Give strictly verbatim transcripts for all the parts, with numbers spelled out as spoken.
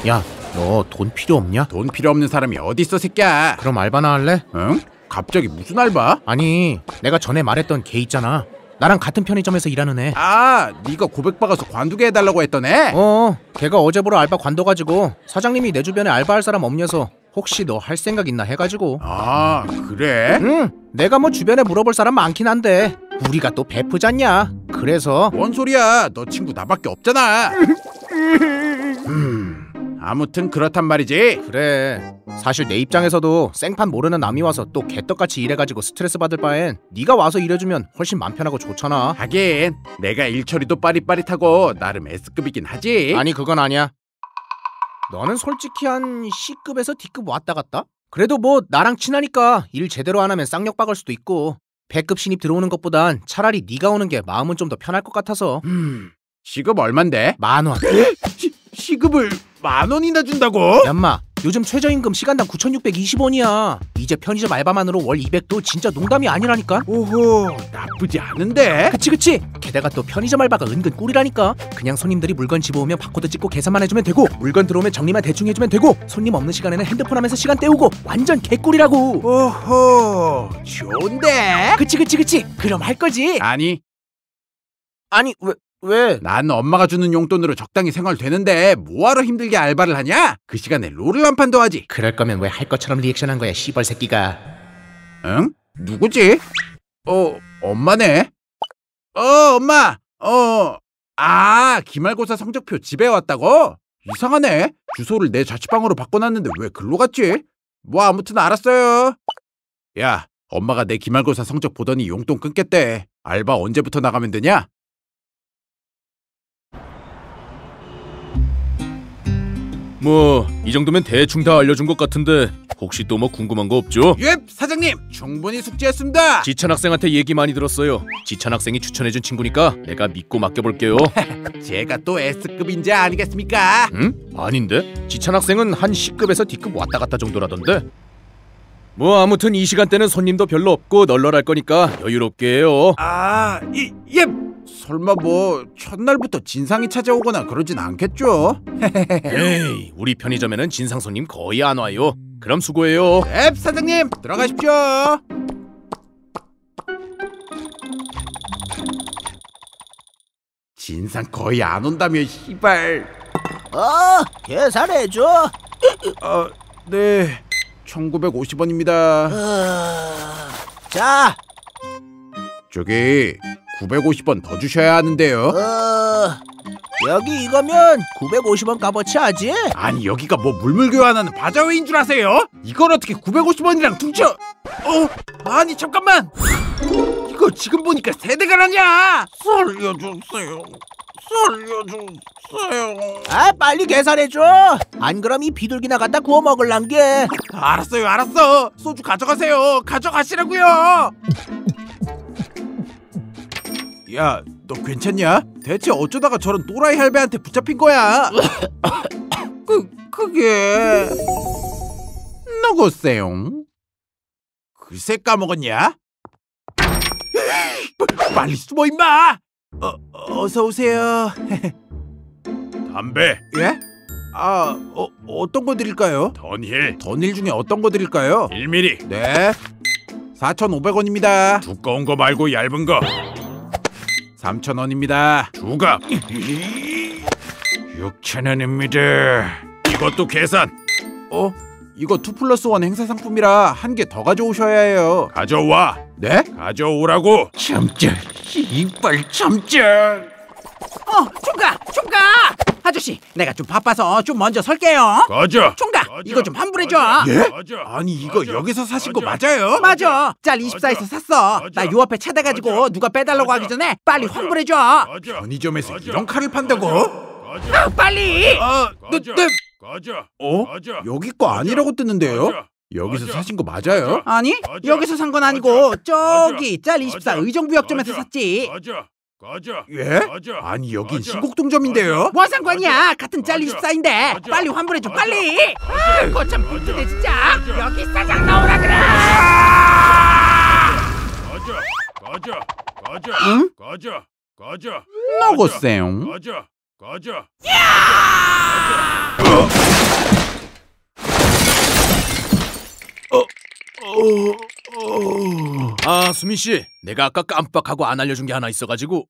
야, 너 돈 필요 없냐? 돈 필요 없는 사람이 어딨어 새끼야. 그럼 알바나 할래? 응? 갑자기 무슨 알바? 아니, 내가 전에 말했던 걔 있잖아. 나랑 같은 편의점에서 일하는 애. 아, 네가 고백 박아서 관두게 해달라고 했던 애? 어, 걔가 어제보러 알바 관둬가지고 사장님이 내 주변에 알바할 사람 없냐서 혹시 너 할 생각 있나 해가지고. 아, 그래? 응, 내가 뭐 주변에 물어볼 사람 많긴 한데 우리가 또 베프잖냐. 그래서. 뭔 소리야, 너 친구 나밖에 없잖아. 음, 아무튼 그렇단 말이지. 그래, 사실 내 입장에서도 생판 모르는 남이 와서 또 개떡같이 일해가지고 스트레스 받을 바엔 네가 와서 일해주면 훨씬 맘 편하고 좋잖아. 하긴 내가 일처리도 빠릿빠릿하고 나름 S급이긴 하지. 아니, 그건 아니야. 너는 솔직히 한 C급에서 D급 왔다 갔다? 그래도 뭐 나랑 친하니까 일 제대로 안 하면 쌍욕 박을 수도 있고 배급 신입 들어오는 것보단 차라리 네가 오는 게 마음은 좀 더 편할 것 같아서. 음, 시급 얼만데? 만 원. 시, 시급을 만 원이나 준다고? 얌마, 요즘 최저임금 시간당 구천육백이십 원이야. 이제 편의점 알바만으로 월 이백도 진짜 농담이 아니라니까. 오호, 나쁘지 않은데? 그치 그치. 게다가 또 편의점 알바가 은근 꿀이라니까. 그냥 손님들이 물건 집어오면 바코드 찍고 계산만 해주면 되고, 물건 들어오면 정리만 대충 해주면 되고, 손님 없는 시간에는 핸드폰 하면서 시간 때우고, 완전 개꿀이라고. 오호, 좋은데? 그치 그치 그치. 그럼 할 거지. 아니, 아니 왜 왜? 난 엄마가 주는 용돈으로 적당히 생활되는데 뭐하러 힘들게 알바를 하냐? 그 시간에 롤을 한 판 더 하지. 그럴 거면 왜 할 것처럼 리액션한 거야, 씨벌 새끼가. 응? 누구지? 어, 엄마네. 어, 엄마. 어, 아, 기말고사 성적표 집에 왔다고? 이상하네. 주소를 내 자취방으로 바꿔놨는데 왜 글로 갔지? 뭐 아무튼 알았어요. 야, 엄마가 내 기말고사 성적 보더니 용돈 끊겠대. 알바 언제부터 나가면 되냐? 뭐 이 정도면 대충 다 알려준 것 같은데 혹시 또 뭐 궁금한 거 없죠? 예, 사장님. 충분히 숙지했습니다. 지찬 학생한테 얘기 많이 들었어요. 지찬 학생이 추천해준 친구니까 내가 믿고 맡겨볼게요. 제가 또 S급인자 아니겠습니까? 응? 아닌데? 지찬 학생은 한 C급에서 D급 왔다 갔다 정도라던데? 뭐 아무튼 이 시간대는 손님도 별로 없고 널널할 거니까 여유롭게 해요. 아, 이, 예. 설마 뭐 첫날부터 진상이 찾아오거나 그러진 않겠죠? 에이, 우리 편의점에는 진상 손님 거의 안 와요. 그럼 수고해요. 앱 사장님, 들어가십시오. 진상 거의 안 온다며 시발. 어, 계산해줘. 아, 네. 천구백오십 원입니다. 어... 자. 저기 구백오십 원 더 주셔야 하는데요. 어... 여기 이거면 구백오십 원 값어치 하지? 아니, 여기가 뭐 물물 교환하는 바자회인 줄 아세요? 이걸 어떻게 구백오십 원이랑 퉁쳐? 어? 아니 잠깐만. 이거 지금 보니까 세대가 나냐? 살려주세요. 살려주세요. 아, 빨리 계산해줘. 안 그럼 이 비둘기나 갖다 구워 먹을란 게. 알았어요, 알았어. 소주 가져가세요. 가져가시라고요. 야, 너 괜찮냐? 대체 어쩌다가 저런 또라이 할배한테 붙잡힌 거야? 그, 그게... 누구세요? 글쎄 까먹었냐? 빨리 숨어 임마! 어, 어서 오세요. 담배, 예? 아, 어, 어떤 거 드릴까요? 던힐, 던일 중에 어떤 거 드릴까요? 일 밀리미터. 네, 사천오백 원입니다. 두꺼운 거 말고 얇은 거. 삼천 원입니다. 두갑. 육천 원입니다. 이것도 계산. 어? 이거 투 플러스 원 행사 상품이라 한 개 더 가져오셔야 해요. 가져와. 네? 가져오라고. 참자, 이빨 참자. 어, 총각! 총각! 아저씨, 내가 좀 바빠서 좀 먼저 설게요. 가져. 총각, 가져. 이거 좀 환불해줘. 예? 가져. 아니 이거 가져. 여기서 사신 거 가져. 맞아요? 맞아. 짤 이십사에서 샀어. 가져. 나 요 앞에 찾아가지고 가져. 누가 빼달라고 가져. 하기 전에 빨리 가져. 환불해줘. 가져. 편의점에서 가져. 이런 칼을 판다고? 가져. 아, 빨리! 아, 네, 가져. 네. 가져. 어? 가져. 여기 거 아니라고 뜨는데요? 가져. 여기서 가져. 사신 거 맞아요? 아니, 가져. 여기서 산 건 아니고 가져. 저기 짤 가져. 이십사 의정부역점에서 가져. 샀지. 가져. 가져. 예? 가져. 아니 여긴 가져. 신곡동점인데요? 뭐 상관이야? 같은 짤 가져. 이십사인데 가져. 빨리 환불해줘, 가져. 빨리! 아, 거참 불트네 진짜. 가져. 여기 사장 나오라 그래! 가져. 가져. 가져. 응? 가져. 가져. 먹었어요. 가져. 가져. 야! 가져. 아, 수민 씨, 내가 아까 깜빡하고 안 알려준 게 하나 있어가지고.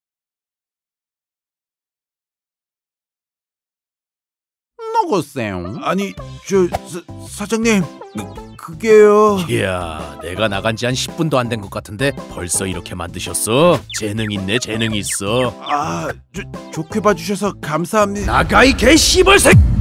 먹었어요. 아니 저 사, 사장님 그, 그게요. 이야, 내가 나간 지 한 십 분도 안 된 것 같은데 벌써 이렇게 만드셨어? 재능 있네, 재능 있어. 아 저, 좋게 봐주셔서 감사합니다. 나가 이 개 씨벌새!